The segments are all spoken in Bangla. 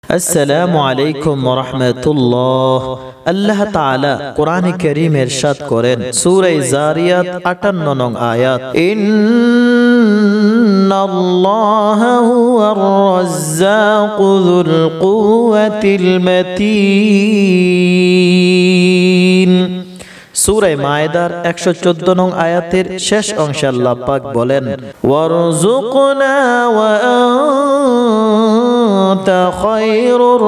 আসসালামু আলাইকুম ওয়া রাহমাতুল্লাহ। আল্লাহ তাআলা কোরআনে কারীম ইরশাদ করেন সূরা যারিয়াত 58 নং আয়াত, ইন্নাল্লাহা হুয়ার রাজ্জাকু যুল কুওয়াতিল মাতিন। সূরা মায়েদার 114 নং আয়াতের শেষ অংশে আল্লাহ পাক বলেন, ওয়ারযুকনা ওয়া আনতা খায়রুর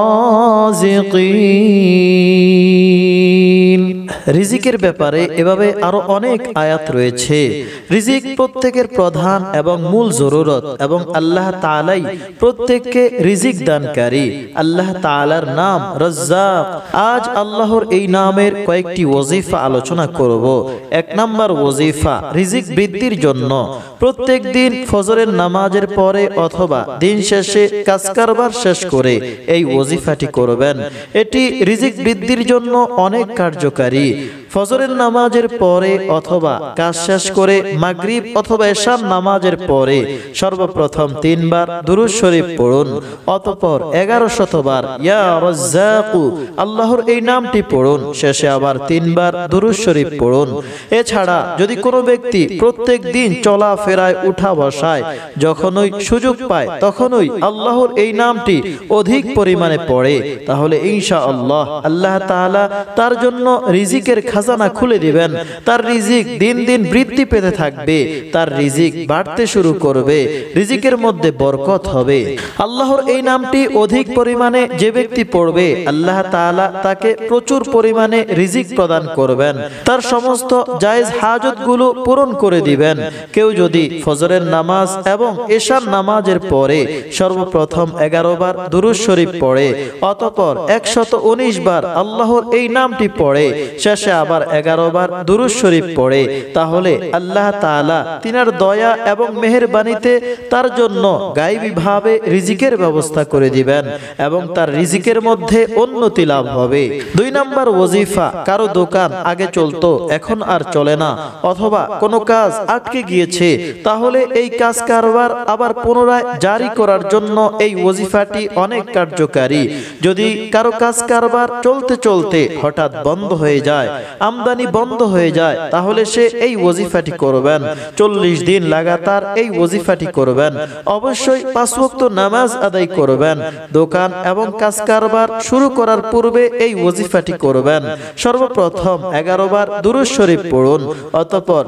রাযিকিন। রিজিকের ব্যাপারে এভাবে আরো অনেক আয়াত রয়েছে। রিজিক প্রত্যেকের প্রধান এবং মূল জরুরত এবং আল্লাহ তাআলাই প্রত্যেককে রিজিক দানকারী। আল্লাহ তাআলার নাম রাজ্জাক। আজ আল্লাহর এই নামের কয়েকটি ওয়াজিফা আলোচনা করব। 1 নম্বর ওয়াজিফা, রিজিক বৃদ্ধির জন্য প্রত্যেক দিন ফজরের নামাজের পরে অথবা দিন শেষে কাজ কারবার শেষ করে এই ওয়াজিফাটি করবেন। এটি রিজিক বৃদ্ধির জন্য অনেক কার্যকারী। ফজরের নামাজের পরে অথবা কাজ শেষ করে মাগরিব অথবা এশার নামাজের পরে সর্বপ্রথম 3 বার দুরূদ শরীফ পড়ুন, অতঃপর 1100 বার ইয়া রাজ্জাকু আল্লাহর এই নামটি পড়ুন, শেষে আবার 3 বার দুরূদ শরীফ পড়ুন। এছাড়া যদি কোনো ব্যক্তি প্রত্যেক দিন চলাফেরায় উঠা বসায় যখনই সুযোগ পায় তখনই আল্লাহর এই নামটি অধিক পরিমাণে পড়ে, তাহলে ইনশাআল্লাহ আল্লাহ তাআলা তার জন্য রিজিকের খাজানা খুলে দিবেন। তার রিজিক দিন দিন বৃদ্ধি পেতে থাকবে, তার রিজিক বাড়তে শুরু করবে, রিজিকের মধ্যে বরকত হবে। আল্লাহর এই নামটি অধিক পরিমাণে যে ব্যক্তি পড়বে আল্লাহ তাআলা তাকে প্রচুর পরিমাণে রিজিক প্রদান করবেন, তার সমস্ত জায়েজ হাজতগুলো পূরণ করে দিবেন। কেউ যদি ফজরের নামাজ এবং এশার নামাজের পরে সর্বপ্রথম 11 বার দুরূদ শরীফ পড়ে, অতঃপর 119 বার আল্লাহর এই নামটি পড়ে, শেষে আবার 11 বার দুরূদ শরীফ পড়ে, তাহলে আল্লাহ তাআলা তিনার দয়া এবং মেহেরবানিতে তার জন্য গায়বীভাবে রিজিকের ব্যবস্থা করে দিবেন এবং তার রিজিকের মধ্যে উন্নতি লাভ হবে। 2 নম্বর ওয়াজিফা, কারো দোকান আগে চলতো এখন আর চলে না অথবা কোনো কাজ আটকে গিয়েছে, তাহলে এই কাজ কারবার আবার পুনরায় জারি করার জন্য এই ওয়াজিফাটি অনেক কার্যকারী। যদি কারো কাজ কারবার চলতে চলতে হঠাৎ বন্ধ হয়ে যায়, আমদানি বন্ধ হয়ে যায়, তাহলে সে এই ওয়াজিফাটি করবেন। 40 দিন লাগাতার এই ওয়াজিফাটি করবেন। অবশ্যই 5 ওয়াক্ত নামাজ আদায় করবেন। দোকান এবং কাজ কারবার শুরু করার পূর্বে এই ওয়াজিফাটি করবেন। সর্বপ্রথম 11 বার দুরূদ শরীফ পড়ুন, অতঃপর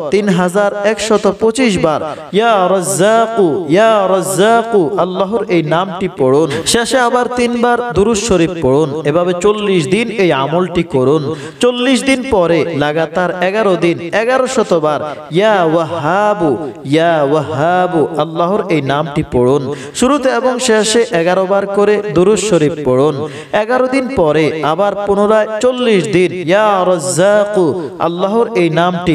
3125 বার ইয়া রাজ্জাকু ইয়া রাজ্জাকু আল্লাহর এই নামটি পড়ুন, শেষে আবার 3 বার দুরূদ শরীফ পড়ুন। এভাবে 40 দিন এই আমলটি করুন। 40 দিন পরে লাগাতার 11 দিন 1100 বার ইয়া ওয়াহাবু ইয়া ওয়াহাবু আল্লাহর এই নামটি পড়ুন। শুরুতে এবং শেষে 11 বার করে দুরূদ শরীফ পড়ুন। 11 দিন পরে আবার পুনরায় 40 দিন ইয়া রাজ্জাকু আল্লাহর এই নামটি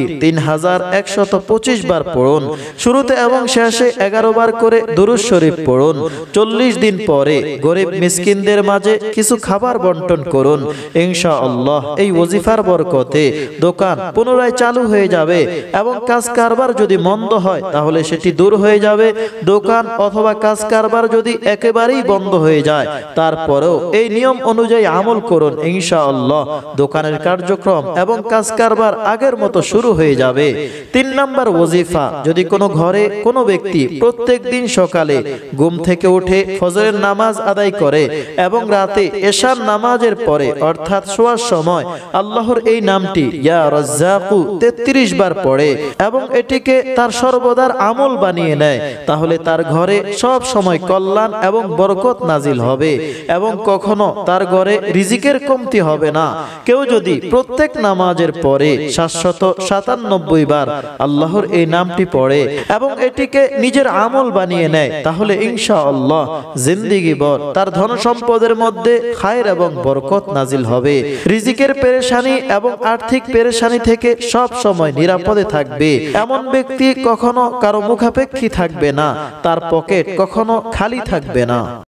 3125 বার পড়ুন। শুরুতে এবং শেষে 11 বার করে দুরূদ শরীফ পড়ুন। 40 দিন পরে গরিব মিসকিনদের মাঝে কিছু খাবার বন্টন করুন। ইনশাআল্লাহ এই ওয়াজিফার বরকতে দোকান পুনরায় চালু হয়ে যাবে এবং কাজ কারবার যদি মন্দ হয় তাহলে সেটি দূর হয়ে যাবে। দোকান অথবা কাজ কারবার যদি একেবারেই বন্ধ হয়ে যায় তারপরেও এই নিয়ম অনুযায়ী আমল করুন, ইনশাআল্লাহ দোকানের কার্যক্রম এবং কাজ কারবার আগের মতো শুরু হয়ে যাবে। 3 নম্বর ওয়াজিফা, যদি কোনো ঘরে কোনো ব্যক্তি প্রত্যেক দিন সকালে ঘুম থেকে উঠে ফজরের নামাজ আদায় করে এবং রাতে এশার নামাজের পরে অর্থাৎ শোয়ার সময় আল্লাহর এই নামটি ইয়া রাজ্জাকু 33 বার পড়ে এবং এটিকে তার সর্বদার আমল বানিয়ে নেয়, তাহলে তার ঘরে সব সময় কল্যাণ এবং বরকত নাজিল হবে এবং কখনো তার ঘরে রিজিকের কমতি হবে না। কেউ যদি প্রত্যেক নামাজের পরে 797 বার আল্লাহর এই নামটি পড়ে এবং এটিকে নিজের আমল বানিয়ে নেয়, তাহলে ইনশাআল্লাহ জিন্দেগীভর তার ধন সম্পদের মধ্যে খায়ের এবং বরকত নাজিল হবে। রিজিকের পেরেশানি এবং আর্থিক পেরেশানি থেকে সব সময় নিরাপদে থাকবে। এমন ব্যক্তি কখনো কারো মুখাপেক্ষী থাকবে না, তার পকেট কখনো খালি থাকবে না।